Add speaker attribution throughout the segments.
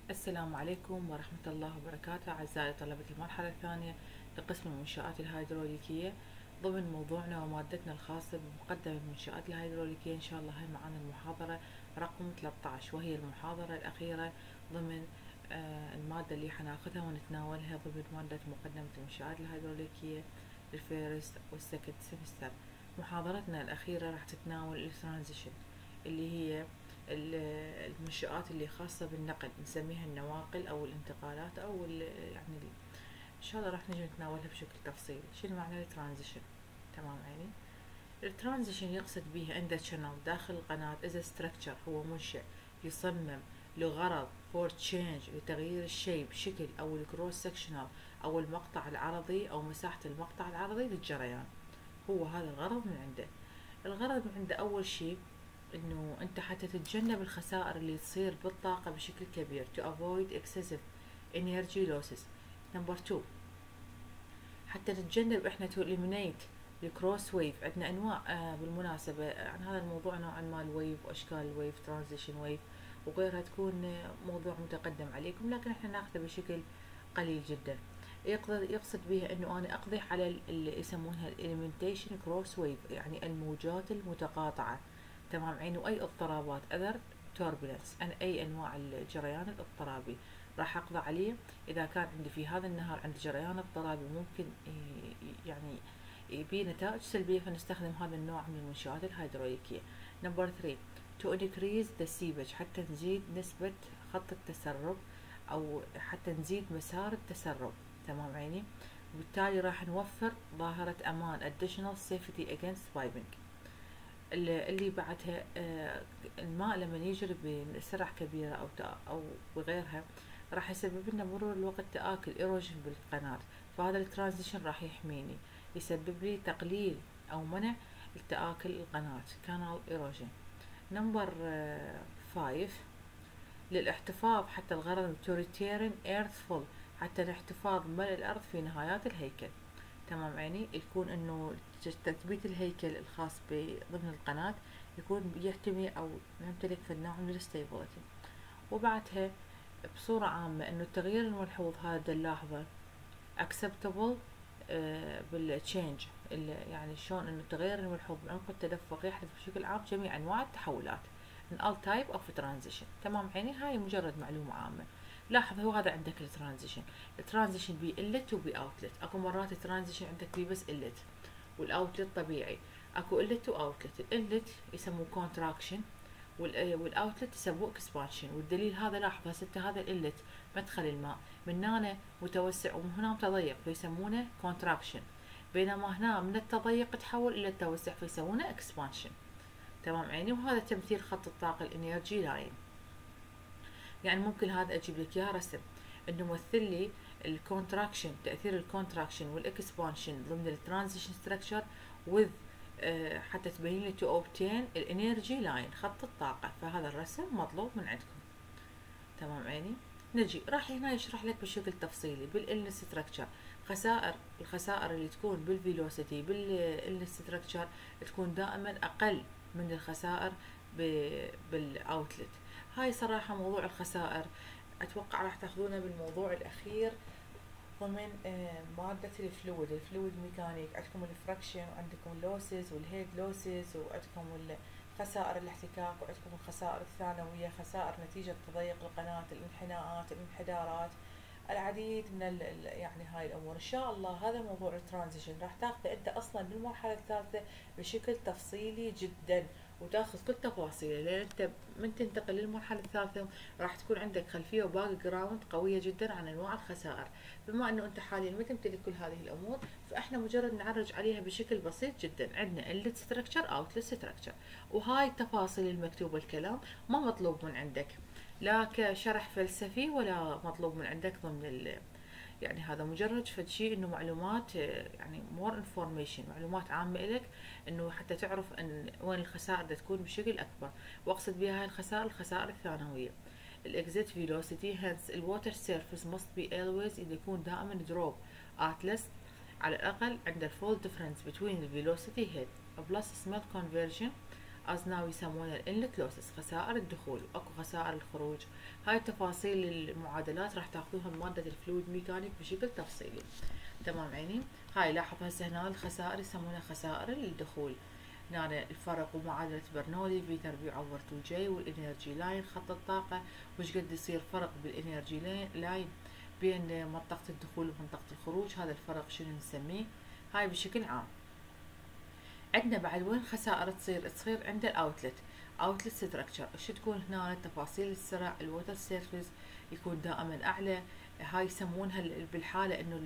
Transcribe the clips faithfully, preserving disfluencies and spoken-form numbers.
Speaker 1: السلام عليكم ورحمة الله وبركاته أعزائي طلبة المرحلة الثانية لقسم المنشآت الهيدروليكية. ضمن موضوعنا ومادتنا الخاصة بمقدمة المنشآت الهيدروليكية، إن شاء الله هاي معنا المحاضرة رقم ثلاثة عشر، وهي المحاضرة الأخيرة ضمن آه، المادة اللي حناخذها ونتناولها ضمن مادة مقدمة المنشآت الهيدروليكية الفيرست والسكند سمستر. محاضرتنا الأخيرة راح تتناول الترانزيشن، اللي هي المنشآت اللي خاصة بالنقل، نسميها النواقل أو الانتقالات أو يعني إن شاء الله راح نجي نتناولها بشكل تفصيلي. شنو معنى الترانزيشن؟ تمام يعني الترانزيشن يقصد به عند شانل داخل القناة إذا ستراكشر هو منشأ يصمم لغرض فور تشينج لتغيير الشيء بشكل أو الكروس سكشنال أو المقطع العرضي أو مساحة المقطع العرضي للجريان. هو هذا الغرض من عنده. الغرض من عنده أول شيء انه انت حتى تتجنب الخسائر اللي تصير بالطاقة بشكل كبير to avoid excessive energy losses. نمبر two، حتى نتجنب احنا to eliminate الكروس ويف. عندنا انواع آه بالمناسبة عن هذا الموضوع، نوعا ما الويف واشكال الويف، ترانزيشن ويف وغيرها، تكون موضوع متقدم عليكم، لكن احنا ناخذه بشكل قليل جدا. يقصد بها انه انا اقضي على اللي يسمونها الاليمنتيشن كروس ويف، يعني الموجات المتقاطعة. تمام عيني. واي اضطرابات other turbulence، أن اي انواع الجريان الاضطرابي راح اقضي عليه. اذا كان عندي في هذا النهار عندي جريان اضطرابي ممكن يعني يبي نتائج سلبية، فنستخدم هذا النوع من المنشآت الهيدروليكية. نمبر ثلاثة، to increase the seepage، حتى نزيد نسبة خط التسرب أو حتى نزيد مسار التسرب. تمام عيني. وبالتالي راح نوفر ظاهرة أمان additional safety against piping. اللي بعدها آه الماء لما يجري بسرعة كبيرة أو أو بغيرها راح يسبب لنا مرور الوقت تآكل إيروجن بالقناة، فهذا الترانزيشن راح يحميني، يسبب لي تقليل أو منع التآكل القناة كانال إيروجن. نمبر فايف، للاحتفاظ حتى الغرض to return earth full، حتى الاحتفاظ ملء الأرض في نهايات الهيكل. تمام عيني. يكون انه تثبيت الهيكل الخاص ضمن القناة يكون يحتمي او يمتلك في النوع من الستيبلتي. وبعدها بصورة عامة انه التغيير الملحوظ هذا نلاحظه acceptable آه بالتشينج، يعني شلون انه التغير الملحوظ بعمق التدفق يحدث بشكل عام جميع انواع التحولات من all type of transition. تمام عيني. هاي مجرد معلومة عامة. لاحظ هو هذا عندك الترانزيشن. الترانزيشن بي انلت وبي اوتلت. اكو مرات الترانزيشن عندك بي بس انلت، والاوتلت طبيعي. اكو انلت واوتلت. الانلت يسموه كونتراكشن والاوتلت يسموه اكسبانشن. والدليل هذا لاحظ هسه هذا الانلت مدخل الماء، من هنا متوسع ومن هنا متضيق فيسمونه كونتراكشن، بينما هنا من التضيق تحول الى التوسع فيسمونه اكسبانشن. تمام عيني. وهذا تمثيل خط الطاقة الانرجي لاين. يعني ممكن هذا اجيب لك اياه رسم انه مثل لي الكونتراكشن، تاثير الكونتراكشن والاكسبانشن ضمن الترانزيشن ستراكشر وذ أه حتى تبين لي تو اوبتين الانرجي لاين، خط الطاقه. فهذا الرسم مطلوب من عندكم. تمام عيني. نجي راح هنا يشرح لك بشكل تفصيلي بالإلن ستراكشر خسائر الخسائر اللي تكون بالفيلوسيتي بالإلن ستراكشر تكون دائما اقل من الخسائر بالاوتلت. هاي صراحة موضوع الخسائر أتوقع راح تاخذونه بالموضوع الأخير ضمن مادة الفلويد الفلويد ميكانيك. عندكم الفراكشن وعندكم اللوسز والهيد لوسز وعندكم خسائر الاحتكاك وعندكم الخسائر الثانوية، خسائر نتيجة تضيق القناة، الانحناءات، الانحدارات، العديد من ال يعني هاي الأمور. إن شاء الله هذا موضوع الترانزيشن راح تاخذه أنت أصلا بالمرحلة الثالثة بشكل تفصيلي جدا وتاخذ كل تفاصيله، لان انت من تنتقل للمرحله الثالثه راح تكون عندك خلفيه وباك جراوند قويه جدا عن انواع الخسائر. بما انه انت حاليا ما تمتلك كل هذه الامور فاحنا مجرد نعرج عليها بشكل بسيط جدا. عندنا انلت ستراكشر اوتلت ستراكشر، وهاي التفاصيل المكتوبه الكلام ما مطلوب من عندك لا كشرح فلسفي ولا مطلوب من عندك ضمن يعني هذا مجرد فد شيء انه معلومات يعني مور انفورميشن، معلومات عامه لك انه حتى تعرف ان وين الخسائر تكون بشكل اكبر. واقصد بها هاي الخسائر الخسائر الثانويه. الاكزيت فيلوسيتي هنس الووتر سيرفيس ماست بي always يكون دائما دروب اتلس على الاقل عند الفول ديفرنس بين الفيلوسيتي هيد بلس سميل كونفرجن as now يسمونها الانلت لوسز، خسائر الدخول، واكو خسائر الخروج. هاي التفاصيل المعادلات راح تاخذوها بمادة الفلويد ميكانيك بشكل تفصيلي. تمام عيني. هاي لاحظ هسه هنا الخسائر يسمونها خسائر الدخول. هنا الفرق ومعادلة برنولي في تربيع اوفر تو جي، والانرجي لاين خط الطاقة، وش قد يصير فرق بالانرجي لاين بين منطقة الدخول ومنطقة الخروج، هذا الفرق شنو نسميه. هاي بشكل عام. عندنا بعد وين خسائر تصير؟ تصير عند الاوتلت، اوتلت ستراكشر. ايش تكون هنا؟ تفاصيل السرع، الووتر سيرفيس يكون دائما اعلى. هاي يسمونها بالحالة انه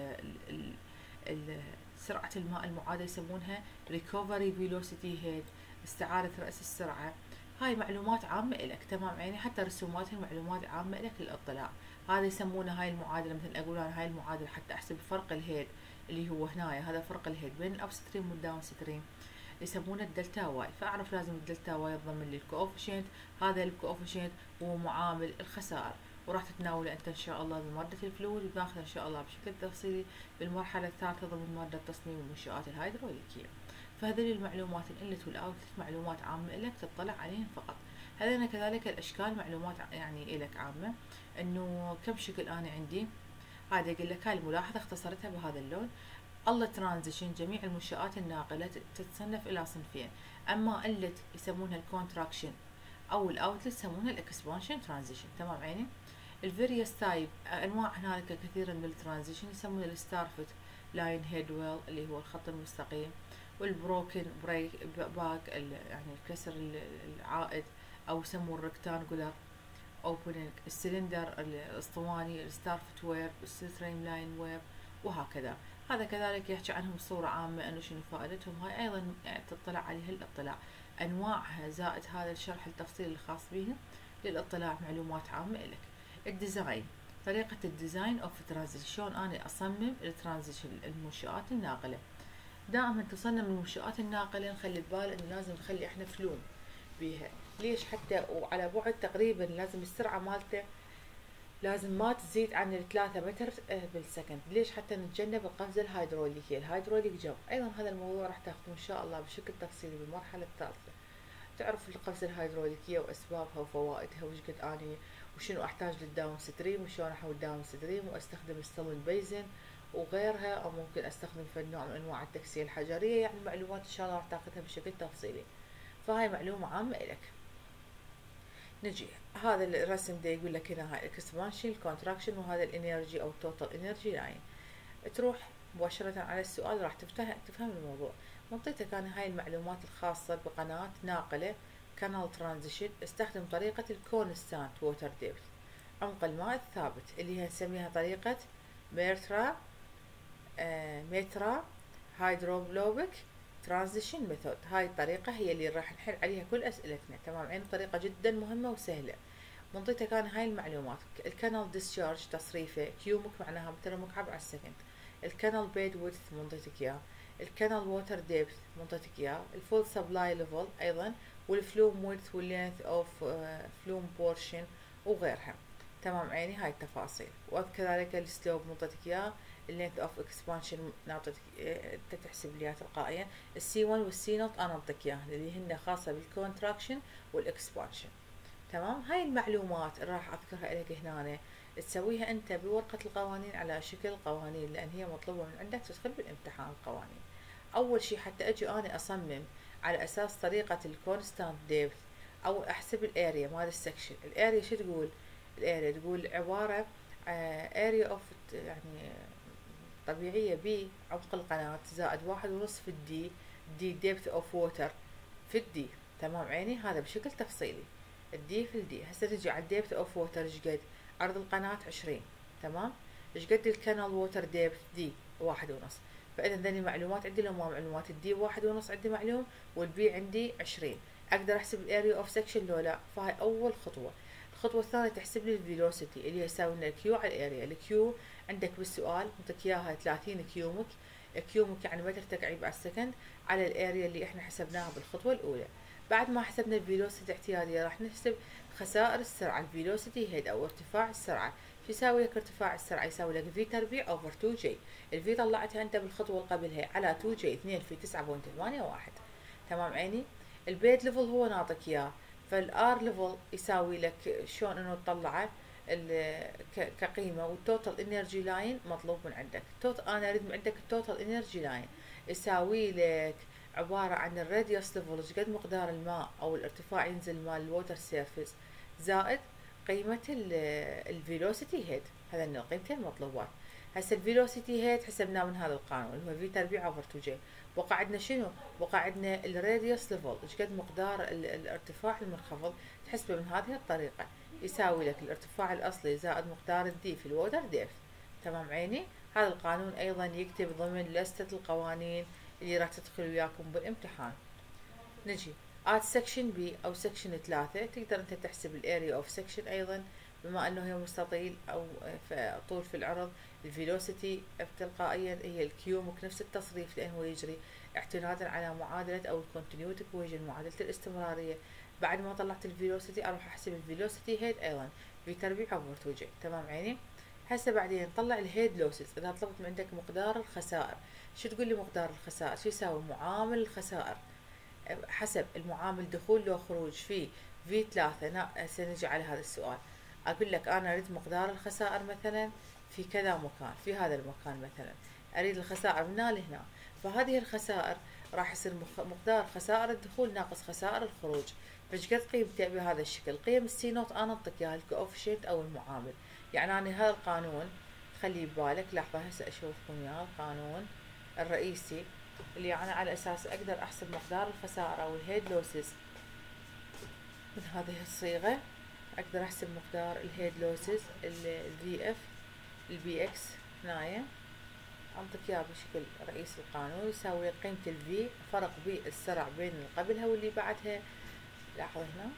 Speaker 1: ال ال سرعة الماء المعادلة يسمونها ريكوفري فيلوسيتي هيد، استعادة رأس السرعة. هاي معلومات عامة إلك. تمام عيني. حتى رسوماتها معلومات عامة إلك للإطلاع. هذا يسمونه هاي المعادلة، مثل أقول أنا هاي المعادلة حتى أحسب فرق الهيد اللي هو هنا، هذا فرق الهيد بين الأب ستريم والداون ستريم، يسمونه الدلتا واي. فأعرف لازم الدلتا واي تضمن لي الكوفيشنت، هذا الكوفيشنت هو معامل الخسائر، وراح تتناوله أنت إن شاء الله بمادة الفلويد، وبناخذ إن شاء الله بشكل تفصيلي بالمرحلة الثالثة ضمن مادة تصميم المنشآت الهيدروليكية. فهذه المعلومات الإنلت والأوتلت معلومات عامة لك تطلع عليهم فقط. هذين كذلك الأشكال معلومات يعني إلك عامة، إنه كم شكل أنا عندي. هذا يقول لك هاي الملاحظة اختصرتها بهذا اللون. الله ترانزيشن، جميع المنشآت الناقلة تتصنف إلى صنفين، أما إنلت يسمونها الكونتراكشن أو الأوتلت يسمونها الإكسبانشن ترانزيشن. تمام عيني. الفيريوس تايب انواع هنالك كثيرا من الترانزيشن، يسمونه الستارفت لاين هيد ويل اللي هو الخط المستقيم، والبروكن بريك باك يعني الكسر العائد، او يسموه الركتانجولار اوبننج، السلندر الاسطواني، الستارفت ويب، الستريم لاين ويب، وهكذا. هذا كذلك يحكي عنهم بصورة عامة انه شنو فائدتهم. هاي ايضا يعني تطلع عليها الاطلاع، انواعها زائد هذا الشرح التفصيلي الخاص بها للاطلاع معلومات عامة لك. الديزاين، طريقة الديزاين اوف ترانزيشن، شلون انا اصمم الترانزيشن المنشآت الناقلة. دائما تصمم المنشآت الناقلة نخلي ببال انه لازم نخلي احنا فلون بيها. ليش؟ حتى وعلى بعد تقريبا لازم السرعة مالته لازم ما تزيد عن الثلاثة متر بالسكند. ليش؟ حتى نتجنب القفزة الهيدروليكية، الهيدروليك جو. ايضا هذا الموضوع راح تاخذوه ان شاء الله بشكل تفصيلي بالمرحلة الثالثة. تعرف القفزة الهيدروليكية واسبابها وفوائدها، وش قد اني وشنو احتاج للداون ستريم، وشلون احول داون ستريم، واستخدم الستلن بيزن وغيرها، او ممكن استخدم في نوع من انواع التكسير الحجرية. يعني معلومات ان شاء الله راح تاخذها بشكل تفصيلي. فهاي معلومة عامة لك. نجي هذا الرسم ده يقول لك هنا هاي الاكسبانشن الكونتراكشن، وهذا الانرجي او التوتال انرجي لاين. تروح مباشرة على السؤال راح تفهم تفهم الموضوع. منطقتك انا هاي المعلومات الخاصة بقناة ناقلة كانال ترانزيشن، استخدم طريقة الكونستانت ووتر ديبث، عمق الماء الثابت، اللي هي نسميها طريقة ميرترا آه ميترا هيدروبلوبيك ترانزيشن ميثود. هاي الطريقة هي اللي راح نحل عليها كل أسئلتنا. تمام عين. طريقة جدا مهمة وسهلة. منطقتها كان هاي المعلومات. الكانال ديسشارج تصريفه، كيومك معناها متر مكعب على السكند، الكانال بيد ويدث منطقتك اياه، الكانال ووتر ديبث منطقتك اياه، الفول سبلاي ليفل ايضا، والفلوم ويدث واللينث اوف فلوم بورشن وغيرها. تمام عيني. هاي التفاصيل. وكذلك السلوب منطقتك اياه، اللينث اوف اكسبانشن نعطيك انت تحسب ليها تلقائيا، السي واحد والسي نوت انا اعطيك اياها اللي هن خاصه بالكونتراكشن والاكسبانشن. تمام. هاي المعلومات اللي راح اذكرها لك هنا تسويها انت بورقه القوانين على شكل قوانين، لان هي مطلوبه من عندك تدخل بالامتحان القوانين. اول شيء حتى اجي انا اصمم على اساس طريقه الكونستانت ديبث، او احسب الاريا مال السكشن. الاريا شو تقول؟ الاريا تقول عباره اريا اوف يعني طبيعية بعمق القناة زائد واحد ونص في الدي، دي depth of water في الدي. تمام عيني. هذا بشكل تفصيلي الدي في الدي. هسه تجي على depth of water ايش قد؟ عرض القناة عشرين. تمام. ايش قد الكانال ووتر depth؟ دي واحد ونص. فإذا ذني معلومات عندي لو ما معلومات الدي واحد ونص عندي معلوم، والبي عندي عشرين. أقدر أحسب الاريا اوف سكشن لو لا؟ فهاي أول خطوة. الخطوة الثانية تحسب لي الفيلوسيتي اللي هي يساوي لنا الكيو على الاريا. الكيو عندك بالسؤال منطيك اياها ثلاثين كيومك، كيومك يعني متر تكعيب على السكند، على الاريا اللي احنا حسبناها بالخطوة الأولى. بعد ما حسبنا الفيلوسيتي احتياطية راح نحسب خسائر السرعة، الفيلوسيتي هيد أو ارتفاع السرعة. شو يساوي لك ارتفاع السرعة؟ يساوي لك في تربيع أوفر تو جي. الفي طلعتها أنت بالخطوة اللي قبلها على تو جي، اثنين في تسعة فاصلة ثمانية واحد. تمام عيني. البيد ليفل هو ناطك اياه، فالار ليفل يساوي لك شلون انه تطلعه كقيمه، والتوتال انرجي لاين مطلوب من عندك. توت انا اريد من عندك التوتال انرجي لاين يساوي لك عباره عن الراديوس ليفل، ايش قد مقدار الماء او الارتفاع ينزل مال الووتر سيرفيس، زائد قيمه الفيلوسيتي هيد. هذين القيمتين مطلوبات. هسه الفيلوسيتي هيد حسبناه من هذا القانون اللي هو في تربيع اوفر تو جي. بقى عندنا شنو؟ بقى عندنا الراديوس ليفل، ايش قد مقدار الارتفاع المنخفض، تحسبه من هذه الطريقه، يساوي لك الارتفاع الاصلي زائد مقدار الدي في الووتر ديف. تمام عيني؟ هذا القانون ايضا يكتب ضمن لستة القوانين اللي راح تدخل وياكم بالامتحان. نجي ات سكشن بي او سكشن ثلاثة، تقدر انت تحسب الاريا اوف سكشن ايضا، بما انه هي مستطيل او طول في العرض. الفيلوسيتي تلقائيا هي الكيومك، نفس التصريف لانه يجري اعتمادا على معادله او الكونتينيوتي ايكويشن، معادله الاستمراريه. بعد ما طلعت الفيلوسيتي اروح احسب الفيلوسيتي هيد ايضا في تربيع اوفر تو جي. تمام عيني؟ هسه بعدين نطلع الهيد لوسز. اذا طلبت من عندك مقدار الخسائر، شو تقول لي مقدار الخسائر؟ شو يساوي معامل الخسائر حسب المعامل دخول لو خروج في في ثلاثة. هسه نجي على هذا السؤال، اقول لك انا اريد مقدار الخسائر مثلا في كذا مكان، في هذا المكان مثلا اريد الخسائر من هنا لهنا، فهذه الخسائر راح يصير مقدار خسائر الدخول ناقص خسائر الخروج. فايش قد قيمته بهذا الشكل؟ قيم السي نوت انا اعطيك اياها الكوفشنت او المعامل. يعني انا هذا القانون خليه ببالك. لحظه هسه اشوفكم اياه القانون الرئيسي اللي انا على اساس اقدر احسب مقدار الخسائر او الهيد لوسز من هذه الصيغه. اقدر احسب مقدار الهيد لوسز الفي اف البي اكس هنايا، انطيك اياه بشكل رئيس القانون يساوي قيمة الفي فرق بي السرع بين اللي قبلها واللي بعدها. لاحظ هنا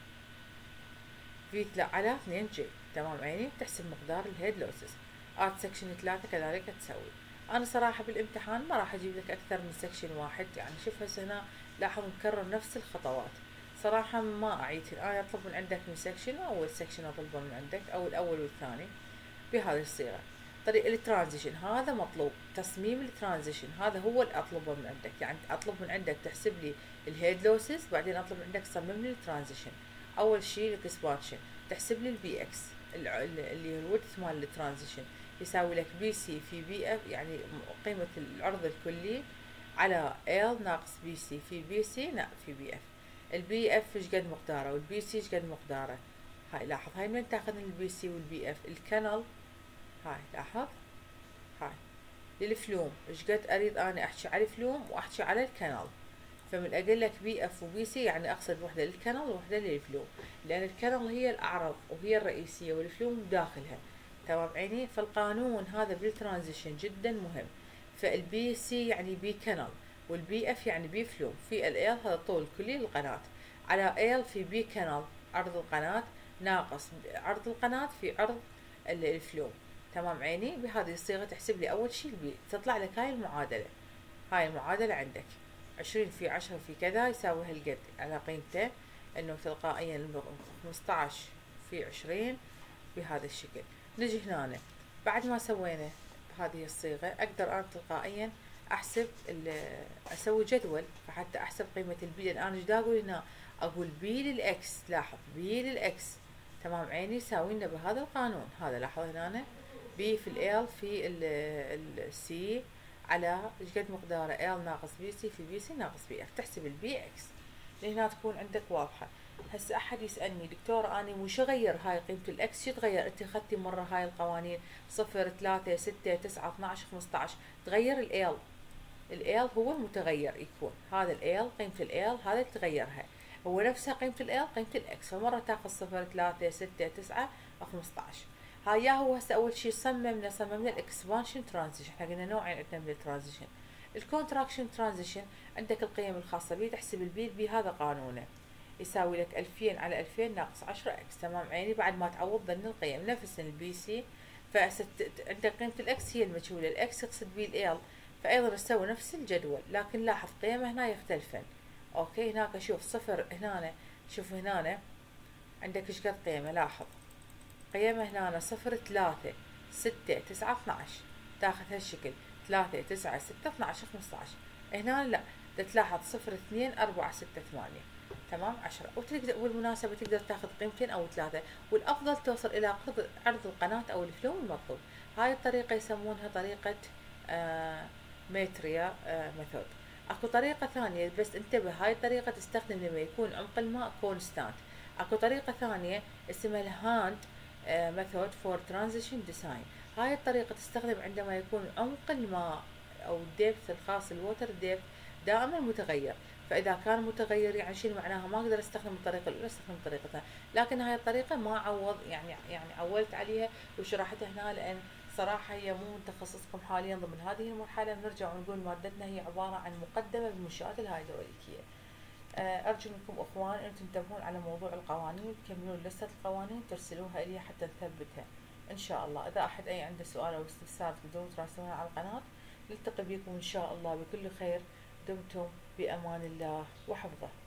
Speaker 1: في على اثنين جي. تمام عيني؟ تحسب مقدار الهيد لوسز. ات سكشن ثلاثة كذلك تسوي. انا صراحة بالامتحان ما راح اجيب لك اكثر من سكشن واحد، يعني شوف هسه هنا لاحظ مكرر نفس الخطوات. صراحة ما اعيد، انا اطلب من عندك من سكشن، اول سكشن اطلبه من عندك او الاول والثاني بهذه الصيغة. طريق الترانزيشن هذا مطلوب، تصميم الترانزيشن هذا هو اللي اطلبه من عندك. يعني اطلب من عندك تحسب لي الهيد لوسز، بعدين اطلب من عندك تصمم لي الترانزيشن. اول شيء الاكسبانشن تحسب لي البي اكس اللي هو الويدث مال الترانزيشن يساوي لك بي سي في بي اف، يعني قيمة العرض الكلي على ال ناقص بي سي في بي سي لا في بي اف. البي اف ايش قد مقداره والبي سي ايش قد مقداره. هاي لاحظ، هاي من تاخذ البي سي والبي اف الكنل. هاي لاحظ، هاي للفلوم ايش قد اريد انا احكي على الفلوم واحكي على الكنل. فمن اقول لك بي اف وبي سي يعني اقصد وحده للكنل ووحده للفلوم، لان الكنل هي الاعرض وهي الرئيسيه والفلوم داخلها. تمام عيني؟ فالقانون هذا بالترانزيشن جدا مهم. فالبي سي يعني بي كنل، والبي اف يعني بي فلوم، في ال هذا الطول الكلي للقناه على ال في بي كنل عرض القناه ناقص عرض القناه في عرض الفلوم. تمام عيني؟ بهذه الصيغه تحسب لي اول شيء البي، تطلع لك هاي المعادله. هاي المعادله عندك عشرين في عشرة في كذا يساوي هالقد على قيمته، انه تلقائيا خمسطعش في عشرين بهذا الشكل. نجي هنا بعد ما سوينا بهذه الصيغة اقدر انا تلقائيا احسب اسوي جدول فحتى احسب قيمة البي، لان انا ايش دا اقول هنا؟ اقول بي للاكس. لاحظ بي للاكس. تمام عيني؟ يساوي لنا بهذا القانون هذا. لاحظ هنا بي في ال في السي على ايش قد مقداره ال ناقص بي سي في بي سي ناقص بي اف. تحسب البي اكس لهنا تكون عندك واضحه. هسه احد يسالني دكتور اني مش اغير هاي قيمه الاكس، شو تغير؟ انت اخذتي مره هاي القوانين صفر ثلاثة ستة تسعة اثناعش خمسطعش، تغير ال ال هو المتغير يكون هذا ال قيمه ال هذا تغيرها، هو نفسها قيمه ال قيمه الاكس، فمره تاخذ صفر ثلاثة ستة تسعة خمسطعش. هاي هو هسه اول شيء صممنا صممنا الاكسبانشن ترانزيشن. احنا قلنا نوعين عندنا من الترانزيشن. الكونتراكشن ترانزيشن عندك القيم الخاصه به، تحسب البي بهذا قانونه يساوي لك ألفين على ألفين ناقص عشرة اكس. تمام عيني؟ بعد ما تعوض ضمن القيم نفس البي سي، فعندك قيمه الاكس هي المجهوله، الاكس يقصد به ال، فايضا نسوي نفس الجدول، لكن لاحظ قيمه هنا يختلفن. اوكي هناك شوف صفر هنا، شوف هنا عندك ايش قد قيمه. لاحظ قيمه هنا صفر ثلاثة ستة تسعة اثنعش، تاخذ هالشكل ثلاثة تسعة ستة اثنعش خمسطعش. هنا لا، تلاحظ صفر اثنين أربعة ستة ثمانية، تمام عشرة. وتقدر بالمناسبة تقدر تاخذ قيمتين أو ثلاثة، والأفضل توصل إلى عرض عرض القناة أو الفلو المطلوب. هاي الطريقة يسمونها طريقة آه ميتريا آه ميثود. اكو طريقة ثانية بس انتبه، هاي الطريقة تستخدم لما يكون عمق الماء كونستانت. اكو طريقة ثانية اسمها الهاند ميثود فور ترانزيشن ديزاين. هاي الطريقة تستخدم عندما يكون عمق الماء او الديبث الخاص الووتر ديبث دائما متغير. فاذا كان متغير يعني شنو معناها؟ ما اقدر استخدم الطريقة الاولى، استخدم الطريقة الثانية. لكن هاي الطريقة ما عوض يعني يعني عولت عليها وشرحتها هنا، لان صراحة هي مو من تخصصكم حاليا. ضمن هذه المرحلة بنرجع ونقول مادتنا هي عبارة عن مقدمة بالمنشآت الهيدروليكية. أرجو منكم أخوان أن تنتبهون على موضوع القوانين، تكملون لستة القوانين ترسلوها إلي حتى نثبتها إن شاء الله. إذا أحد أي عنده سؤال أو استفسار تقدرون تراسلونها على القناة. نلتقي بكم إن شاء الله بكل خير. دمتم بأمان الله وحفظه.